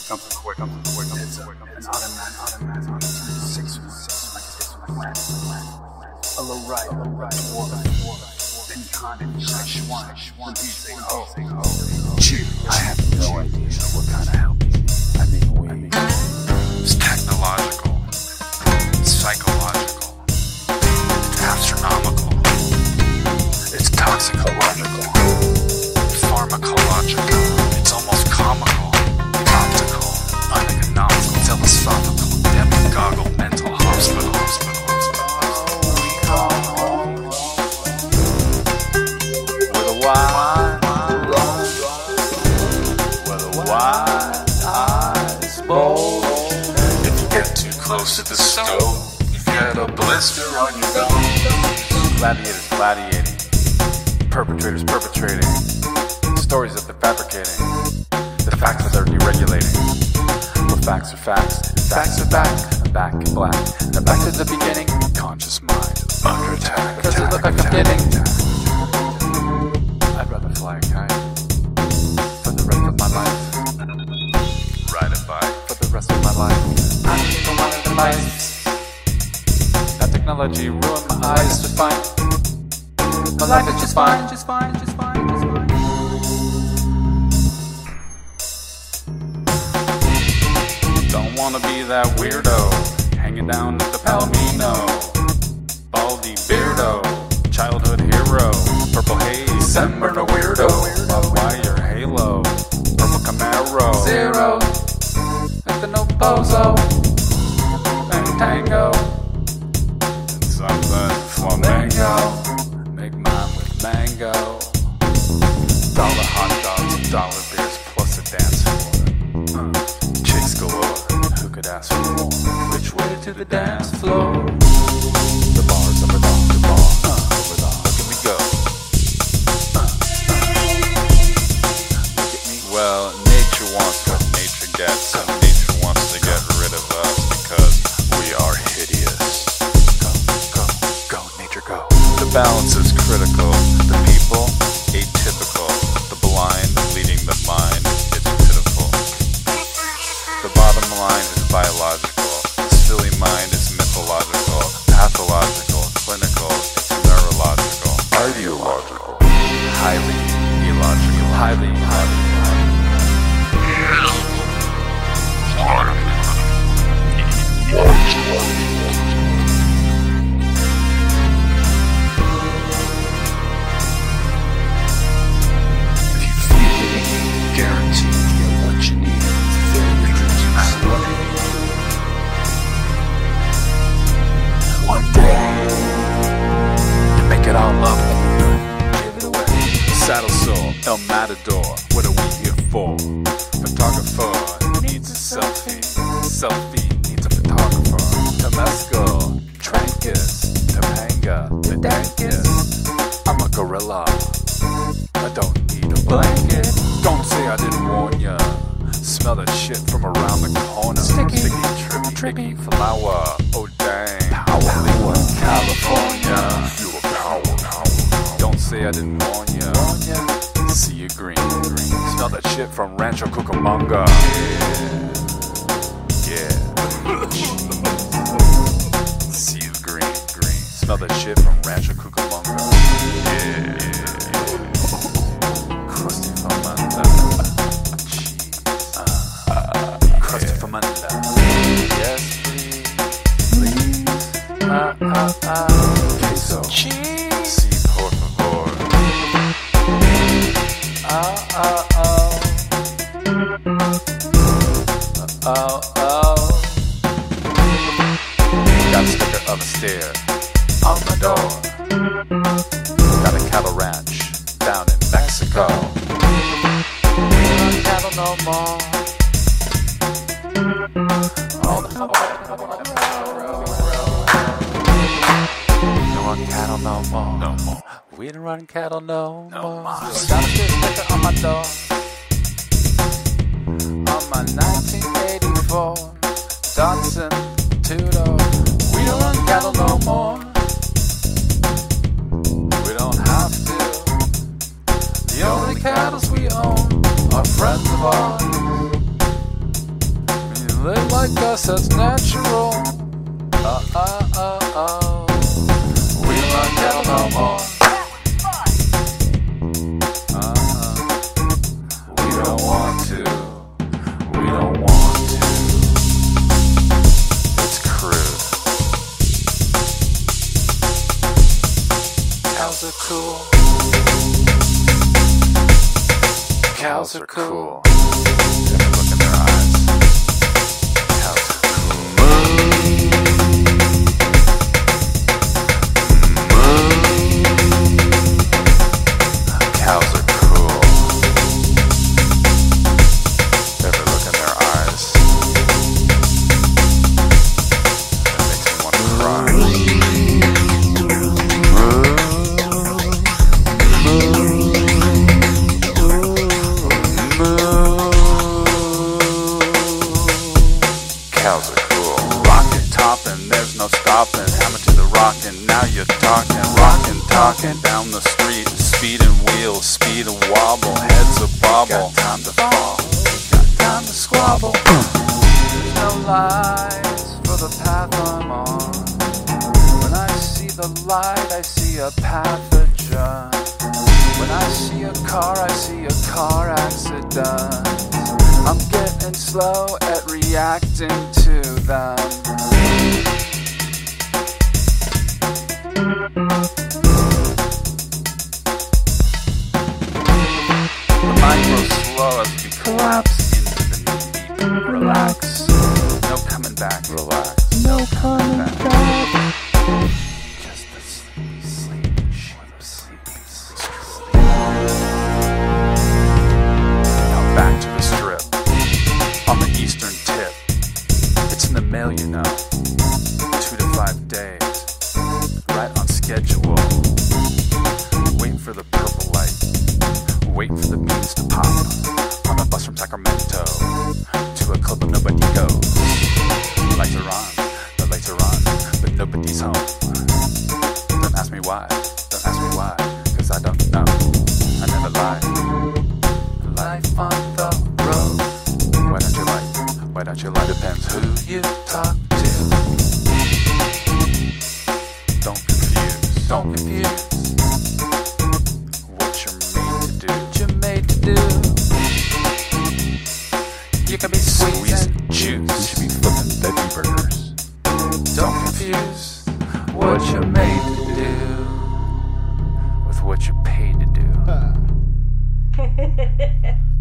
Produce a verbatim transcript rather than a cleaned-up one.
Come to quick, come to quick, come to quick, an automatic, automatic, six, six, a low right, a low right, then con and slash one, one, say oh, I have no idea what kind of help you need. I mean, we, it's technological, it's psychological, it's astronomical, it's toxicological, pharmacological, it's almost comical, optical, uneconomical, philosophical, demagogical, mental hospital, hospital, hospital. We call home with a wide, with a wide eyes bold. If you get too close to the stove, you get a blister on your gum. Gladiators gladiating, perpetrators perpetrating, stories that they're fabricating, the facts that they're deregulating. Well, facts are facts, facts are back, I'm back in black, and back to the beginning, conscious mind, under attack. Does it look like I'm getting? I'd rather fly a kite for the rest of my life, ride a bike for the rest of my life. I don't even want the lights. That technology ruined my eyes just fine. My life is just fine, just fine, just fine, just fine. Don't wanna be that weirdo, hanging down at the Palomino. Baldy beardo, childhood hero. Purple haze, San Bernardino weirdo. Wire halo, purple Camaro. Zero, at the no bozo, and tango. And something flamenco. Make mine with mango. Dollar hot dogs, dollar beers, plus a dance floor. Uh, chicks galore, who could ask for more? Which way to the dance floor? The bars of a doctor bar. Uh, over the look at me go. Uh, uh, look at me. Well, nature wants what nature gets, and nature wants to get rid of us because we are hideous. Go, go, go, nature go. The balance is critical. The people, atypical. The blind, leading the mind. It's pitiful. The bottom line is biological. The silly mind is mythological. Pathological, clinical, it's neurological. Ideological. Highly illogical. Highly, highly, Saddle Soul, El Matador, what are we here for? Photographer needs a selfie, selfie needs a photographer. Temescal, Trancus, Topanga, the dankest. I'm a gorilla, I don't need a blanket. Don't say I didn't warn ya. Smell that shit from around the corner. Sticky, trippy, tricky flower. Oh dang, power, power. California. Feel the power, power. Don't say I didn't warn ya. See you green, green. Smell that shit from Rancho Cucamonga. Yeah, yeah. See you green, green. Smell that shit from Rancho Cucamonga. Yeah, yeah. Crusty from under. Cheese. Uh, uh, crusty from under. Yes, please, please. Uh, uh, uh. Queso. Cheese. Si, por favor. Oh, oh, oh. Oh, oh. Got a sticker of a stair on my door. Got a cattle ranch down in Mexico. We don't want cattle no more. All the We don't run cattle no more. No more. We don't run cattle no, no more. Got a sticker on my door. On my nineteen eighty-four Datsun two-door. We don't run cattle no more. We don't have to. The only cattle we own are friends of ours. like us, that's natural. Uh, uh, uh, uh. We not down no more. Uh, we don't want to. We don't want to. It's crude. Cows are cool. Cows are cool. Take a look in their eyes. Cows are cool. Cows are cool. Ever look in their eyes? That makes me want to cry. Cows are cool. Rocket topping, there's no stopping. Hammer to the rockin', now you're talking. Rockin', talking down the street. Speed and wheels, speed and wobble. Heads a bobble. Got time to fall. Got time to squabble. There's no lies for the path I'm on. When I see the light, I see a pathogen. When I see a car, I see a car accident. I'm getting slow at reacting to them. The mind grows slow as we collapse into the knee. Relax. No coming back. Relax. No coming back. Just the sleepy sleep. Sleepy sleep. Now back to the strip. On the eastern tip. It's in the mail, you know. Two to five days. Right on schedule. Waiting for the purple light. Waiting for the beans to pop. On a bus from Sacramento to a club where nobody goes. The lights are on, the lights are on, but nobody's home. Don't ask me why, don't ask me why, cause I don't know. I never lie. Life on the road. Why don't you like? Why don't you like? Depends who you talk to. Don't confuse, don't confuse what you're made to do. What you're made to do. You can be squeezing juice. You should be flipping veggie burgers. Don't confuse what you're made to do with what you're paid to do.